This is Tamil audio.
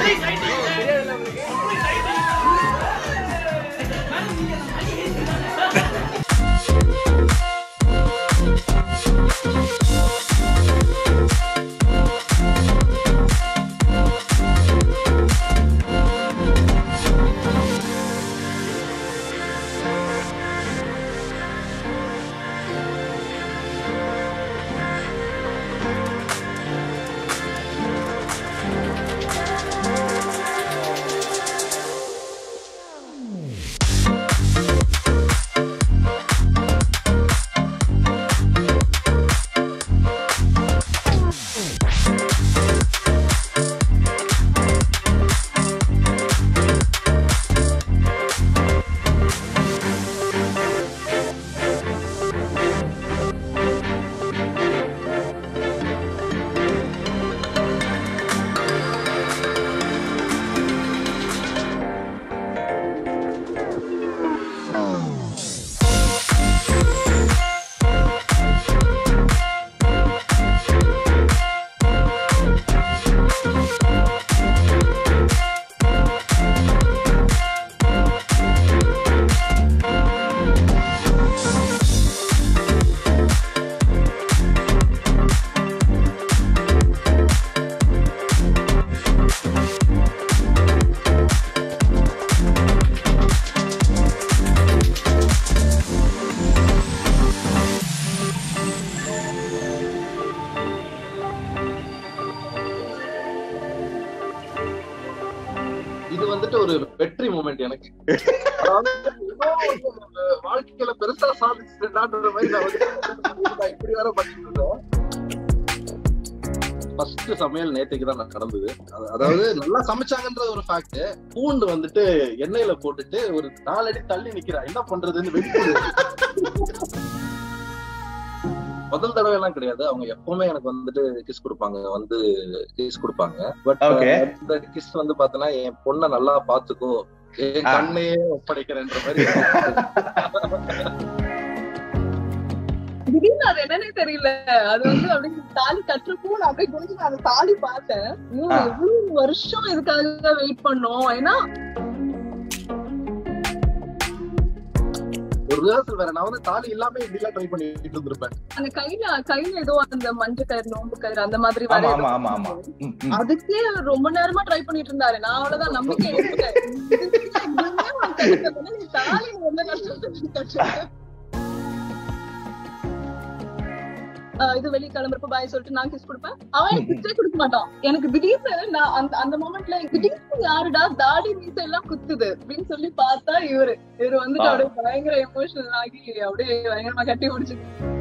ஒரு வெற்றி மூமெண்ட் எனக்கு. வாழ்க்கையில பெருசா சாதிச்சுன்ற மாதிரி நான் இப்படி வேற பண்ணிட்டு இருந்தேன். ஃபர்ஸ்ட் சமையல் நேத்துக்கு தான் நடந்தது. அதாவது நல்லா சமைச்சாங்கன்ற ஒரு ஃபேக்ட். பூண்டு வந்துட்டு எண்ணெயில போட்டுட்டு ஒரு 4 அடி தள்ளி நிக்கிறா, என்ன பண்றதுன்னு வெயிட் முதல் தடவை எல்லாம் கிடையாது. அவங்க எப்பவுமே எனக்கு வந்துட்டு கிஸ் கொடுப்பாங்க. பட் இந்த கிஸ் வந்து பாத்தீங்கன்னா என் பொண்ணை நல்லா பாத்துக்கோ, என் கண்ணையே ஒப்படைக்கிறேன்ற மாதிரி. திடீர்னு அது என்னன்னே தெரியல. அது வந்து அப்படியே தாலி கட்டுறப்போ நான் அப்படியே குனிஞ்சு அந்த தாலி பார்த்தேன். எவ்வளவு வருஷம் இதுக்காக வெயிட் பண்ணோம். ஏன்னா ஒரு ரிஹர்சல் வேற. நான் வந்து தாலி இல்லாம இப்படிலாம் ட்ரை பண்ணிட்டு இருந்திருப்பேன். அந்த கையில ஏதோ அந்த மஞ்சள் கயிறு, நோம்பு கயிறு அந்த மாதிரி அதுக்கே ரொம்ப நேரமா ட்ரை பண்ணிட்டு இருந்தாரு. நான் அவ்வளவுதான் நம்பிக்கை எடுத்துட்டேன். தாலி இது வெளியே கிளம்புறப்ப பாய் சொல்லிட்டு நான் கிஸ் கொடுப்பேன். அவன் எனக்கு கிஸ்ஸே கொடுக்க மாட்டான். எனக்கு திடீர்னு நான் அந்த மொமெண்ட்ல திடீர்னு யாருடா தாடி மீசை எல்லாம் குத்துது அப்படின்னு சொல்லி பார்த்தா இவரு வந்துட்டு அப்படியே பயங்கர எமோஷனல் ஆகி அப்படியே பயங்கரமா கட்டி முடிச்சு